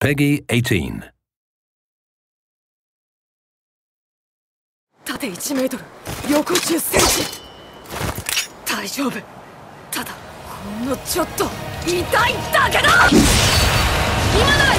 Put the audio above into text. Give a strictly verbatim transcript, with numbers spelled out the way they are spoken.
Peggy eighteen. 縦いちメートル、横じゅっセンチ。大丈夫。ただほんのちょっと痛いだけだ。今なら